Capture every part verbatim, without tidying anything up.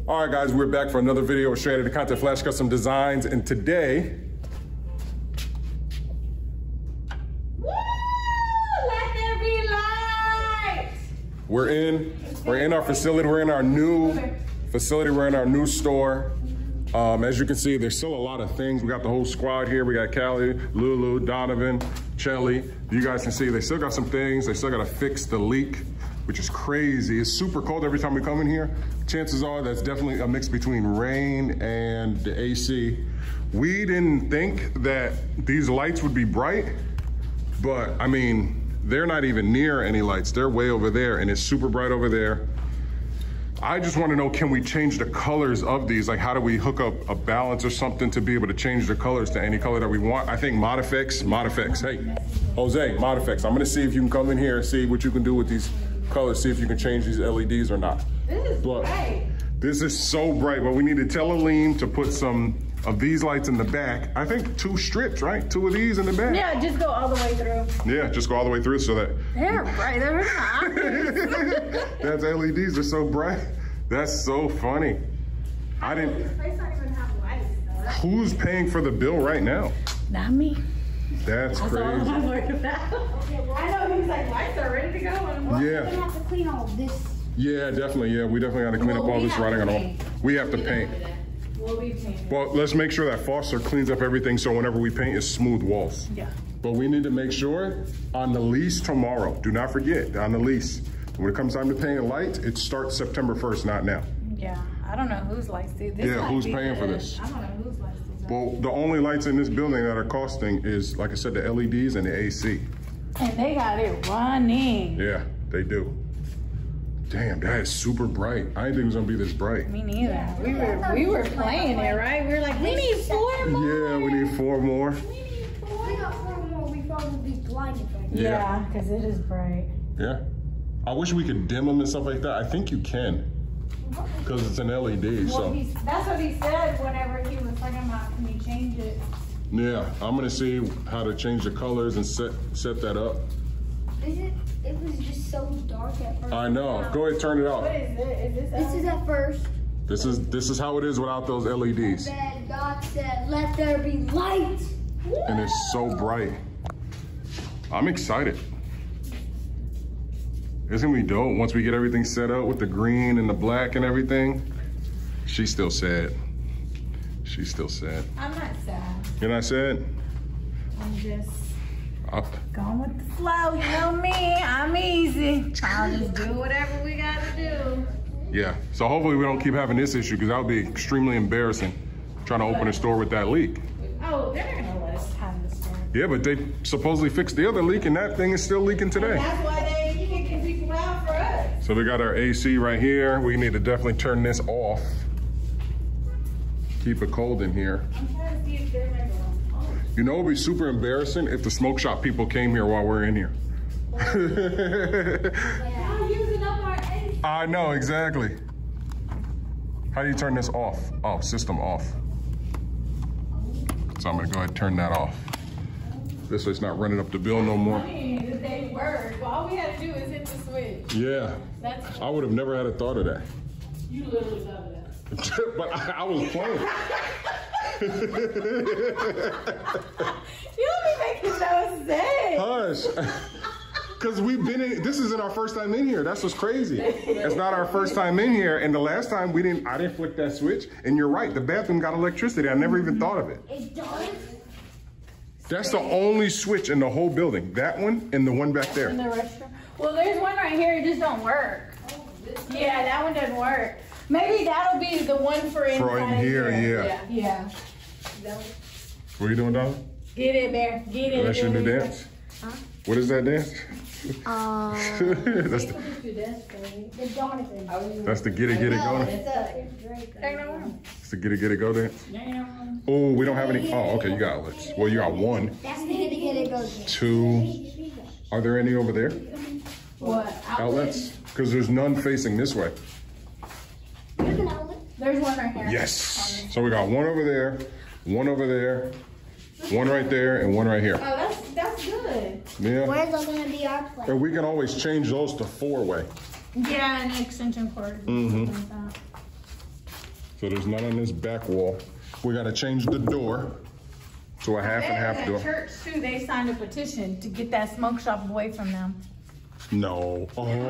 All right, guys, we're back for another video with Straight Outta Content Flash Custom Designs, and today, woo! Let there be light. We're in, we're in our facility. We're in our new facility. We're in our new store. Um, as you can see, there's still a lot of things. We got the whole squad here. We got Callie, Lulu, Donovan, Chelly. You guys can see they still got some things. They still got to fix the leak, which is crazy. It's super cold every time we come in here. Chances are that's definitely a mix between rain and the A C. We didn't think that these lights would be bright, but I mean, they're not even near any lights. They're way over there and it's super bright over there. I just want to know, can we change the colors of these? Like, how do we hook up a balance or something to be able to change the colors to any color that we want? I think Modifix, Modifix, hey, Jose, Modifix. I'm gonna see if you can come in here and see what you can do with these colors, see if you can change these L E Ds or not. This is Look, bright. This is so bright, but we need to tell Aline to put some of these lights in the back. I think two strips, right? Two of these in the back. Yeah, just go all the way through. Yeah, just go all the way through so that. They're bright, they're not. That's L E Ds, they're so bright. That's so funny. I didn't. This place don't even have lights, though. Who's paying for the bill right now? Not me. That's, That's crazy. All I'm worried about. I know he's like, lights are ready to go. And yeah. We're gonna have to clean all of this. Yeah, definitely. Yeah, we definitely got to clean well, up all we this writing and all. We have to paint. We'll be painting. Well, let's make sure that Foster cleans up everything so whenever we paint, it's smooth walls. Yeah. But we need to make sure on the lease tomorrow. Do not forget, on the lease. When it comes time to paying lights, it starts September first, not now. Yeah, I don't know whose lights these. This Yeah, who's paying good. for this? I don't know whose lights these are. Well, the only lights in this building that are costing is, like I said, the L E Ds and the A C. And they got it running. Yeah, they do. Damn, that is super bright. I didn't think it was gonna be this bright. Me neither. We were we were playing it, right? We were like, we need four more. Yeah, we need four more. We need four. We got four more. We probably be blinded right now. Yeah, because it is bright. Yeah. I wish we could dim them and stuff like that. I think you can, because it's an L E D, Well, so. he, that's what he said whenever he was talking about, can you change it? Yeah, I'm gonna see how to change the colors and set set that up. Is it? It was just so dark at first. I know. Go ahead, turn it off. What is it? Is this This is at first. This is this is how it is without those L E Ds. Then God said, "Let there be light." And it's so bright. I'm excited. It's gonna be dope once we get everything set up with the green and the black and everything. She's still sad. She's still sad. I'm not sad. You're not sad? I'm just Uh, going with the flow. You know me. I'm easy. I'll just do whatever we gotta do. yeah. So hopefully we don't keep having this issue, because that would be extremely embarrassing trying to open a store with that leak. Oh, they're not gonna let us have this store. Yeah, but they supposedly fixed the other leak and that thing is still leaking today. That's why they kicking people out for us. So we got our A C right here. We need to definitely turn this off. Keep it cold in here. I'm trying to see if they're like, oh. You know, it'd be super embarrassing if the smoke shop people came here while we're in here. Y'all using up our A C. I know, exactly. How do you turn this off? Oh, system off. So I'm gonna go ahead and turn that off. This way it's not running up the bill no more. I mean, if they work, well, all we had to do is hit the switch. Yeah, That's I would have never had a thought of that. you literally love that. But I, I was playing. You don't be making no sense. Hush. Because we've been in, this isn't our first time in here. That's what's crazy. It's not our first time in here. And the last time we didn't, I didn't flick that switch. And you're right, the bathroom got electricity. I never even thought of it. It does. That's the only switch in the whole building. That one and the one back In there. the restroom. Well, there's one right here. It just don't work. Yeah, that one doesn't work. Maybe that'll be the one for inside For in here, yeah. Yeah. What are you doing, Donna? Get it, Bear. Get it. That's your new dance? Huh? What is that dance? Um, that's, the, the Donovan. that's the get it, get it, go. It's a Drake. It's the get it, get it, go dance. Damn. Oh, we don't have any. Oh, okay, you got outlets. Well, you got one, That's the get it, get it, go. two. Are there any over there? What? Outlets? Because there's none facing this way. There's an outlet. There's one right here. Yes. So we got one over there, one over there, one right there, and one right here. Oh, that's that's good. Yeah. Where's going to be our place? And we can always change those to four-way. Yeah, an extension cord. Mhm. Like that. So there's none on this back wall. We gotta change the door to a half and half At door. church too, they signed a petition to get that smoke shop away from them. No.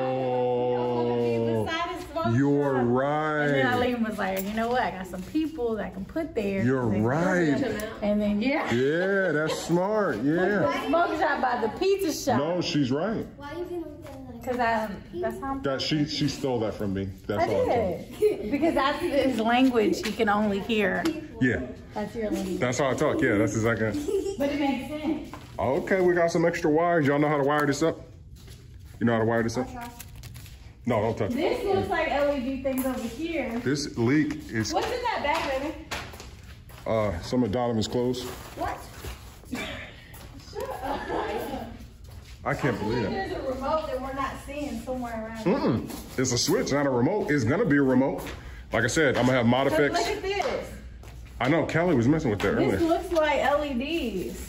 Oh. You're right. And then Eileen was like, you know what? I got some people that I can put there. You're right. And then yeah. Yeah, that's smart. Yeah. The smoke shop by the pizza shop. No, she's right. Why you gonna look at Cause I, that's how I'm. That she she stole that from me. That's I all. I'm did. Because that's his language. He can only hear. Yeah. That's your language. That's how I talk. Yeah, that's exactly. But it makes sense. Okay, we got some extra wires. Y'all know how to wire this up? You know how to wire this up? No, don't touch it. This looks like L E D things over here. This leak is What's in that bag, baby? uh some of Donovan's clothes. What? Shut up. I can't believe it. There's a remote that we're not seeing somewhere around. Mm-mm. It's a switch, not a remote. It's gonna be a remote. Like I said, I'm gonna have mod Look effects. at this. I know Kelly was messing with that This earlier. looks like L E Ds.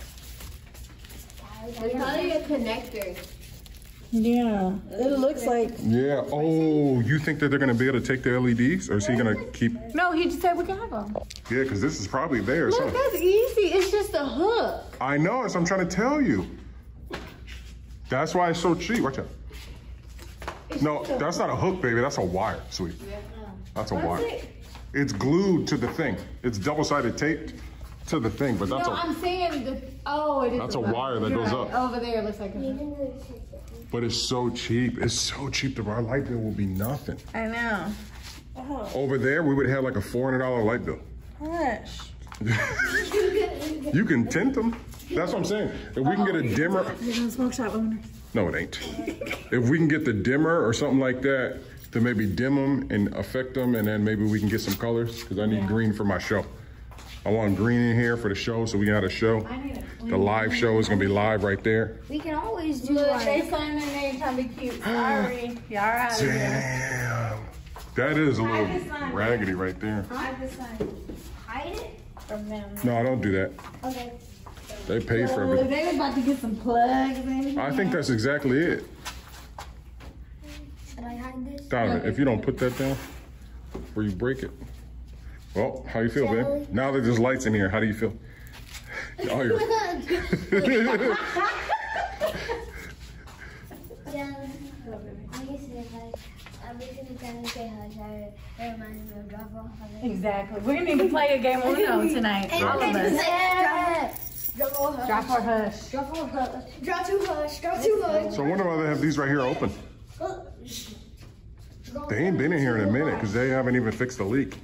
It's probably a connector. Yeah, it looks like. Yeah. Oh, you think that they're gonna be able to take the L E Ds, or is he gonna keep? No, he just said we can have them. Yeah, because this is probably theirs. Look, Huh? that's easy. It's just a hook. I know. That's what I'm trying to tell you. That's why it's so cheap. Watch out. No, that's not a hook, baby. That's a wire, sweet. That's a wire. it? It's glued to the thing. It's double-sided taped to the thing, but that's No, a I'm saying the. Oh, it is. That's a the- wire that you're goes right. up. Over there, it looks like. A, but it's so cheap. It's so cheap that our light bill will be nothing. I know. Oh, Over there, we would have like a four hundred dollar light bill. hush. You can tint them. That's what I'm saying. If we can get a dimmer. You're the smoke shop owner. No, it ain't. If we can get the dimmer or something like that to maybe dim them and affect them, and then maybe we can get some colors, because I need Yeah. green for my show. I want green in here for the show so we can have a show. I need a The live show is gonna be live right there. We can always do Look, like. they signed their name trying to be cute. Sorry. Y'all are out of here. Damn. That is a little just signed raggedy right there. I just signed Hide it? from them. No, I don't do that. Okay. They paid for Oh, everything. they was about to get some plugs in. I think that's exactly it. Should I hide this? Donovan, if you don't put that down, or you break it. Well, how you feel, babe? Now that there's lights in here, how do you feel? Oh, you're... Yeah. I guess if I, I'm just gonna kind of say hush. I, it reminds me of drop off. Exactly. We're gonna need to play a game of Uno tonight. All of us. Drop or hush. Drop or hush. Drop or hush. Drop to hush. Drop to hush. So I wonder why they have these right here open. They ain't been in here in a minute because they haven't even fixed the leak.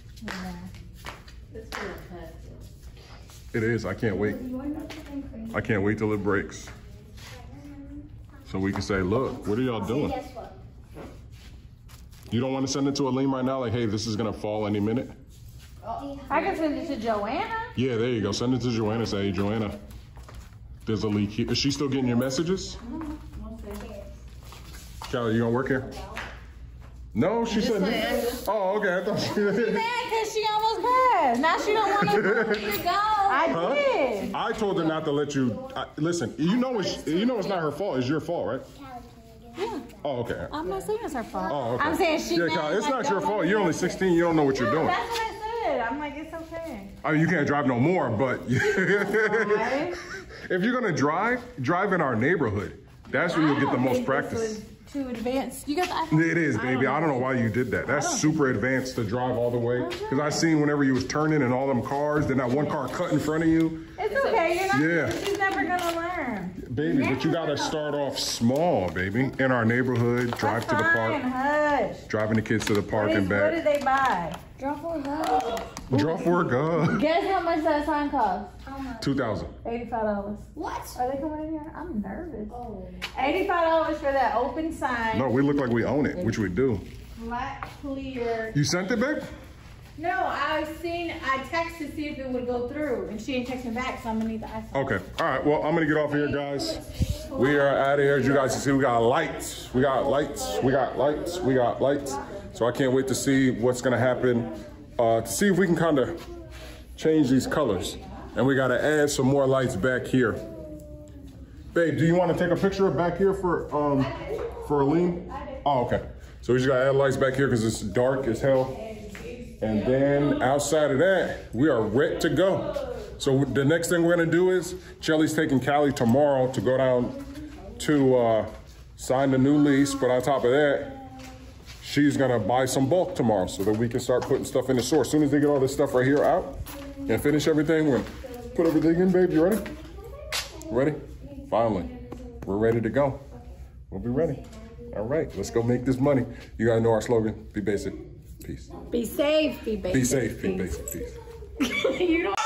It is. I can't wait. I can't wait till it breaks. So we can say, look, what are y'all doing? Guess what? You don't want to send it to Aline right now? Like, hey, this is going to fall any minute? I can send it to Joanna. Yeah, there you go. Send it to Joanna. Say, hey, Joanna, there's a leak here. Is she still getting your messages? Callie, you going to work here? No, she said. Oh, okay. I thought she Mad because she almost passed. Now she don't want to let you go. I Huh? did. I told her not to let you. I, listen, you know it's you know it's not her fault. It's your fault, right? Yeah. Oh, okay. I'm not saying it's her fault. Oh, okay. I'm saying she. Yeah, mad Kyle, it's like not your y'all fault. want You're to- only sixteen. You don't know what you're No, doing. that's what I said. I'm like, it's okay. I mean, you can't drive no more, but Right? if you're gonna drive, drive in our neighborhood. That's where you'll get the I don't most think this practice. was Too advanced. You got the iPhone? It is, baby. I don't know why you did that. That's super advanced to drive all the way. Because I seen whenever you was turning and all them cars, then that one car cut in front of you. It's okay. You're not. Yeah. She's never gonna learn. Baby, but you gotta start off small, baby. In our neighborhood, drive to the Fine, park, hush. driving the kids to the park What, and is, what did back. they buy? Drop or hush. Drop for a gun. Guess how much that sign cost? Two thousand. Eighty-five dollars. What? Are they coming in here? I'm nervous. Oh. Eighty-five dollars for that open sign. No, we look like we own it, which we do. Flat clear. You sent it, babe? No, I seen. I texted to see if it would go through, and she didn't text me back, so I'm gonna need the iPhone. Okay. All right. Well, I'm gonna get off here, guys. We are out of here. As you guys can see, we got lights. We got lights. We got lights. We got lights. So I can't wait to see what's gonna happen. Uh, to see if we can kind of change these colors. And we gotta add some more lights back here. Babe, do you want to take a picture of back here for um for Aline? Oh, okay. So we just gotta add lights back here because it's dark as hell. And then outside of that, we are ready to go. So the next thing we're gonna do is, Chelly's taking Callie tomorrow to go down to uh, sign the new lease, but on top of that, she's gonna buy some bulk tomorrow so that we can start putting stuff in the store. As soon as they get all this stuff right here out and finish everything, we're gonna put everything in, babe. You ready? Ready? Finally, we're ready to go. We'll be ready. All right, let's go make this money. You gotta know our slogan, be basic, peace. Be safe, be basic. Be safe, be basic, peace. You know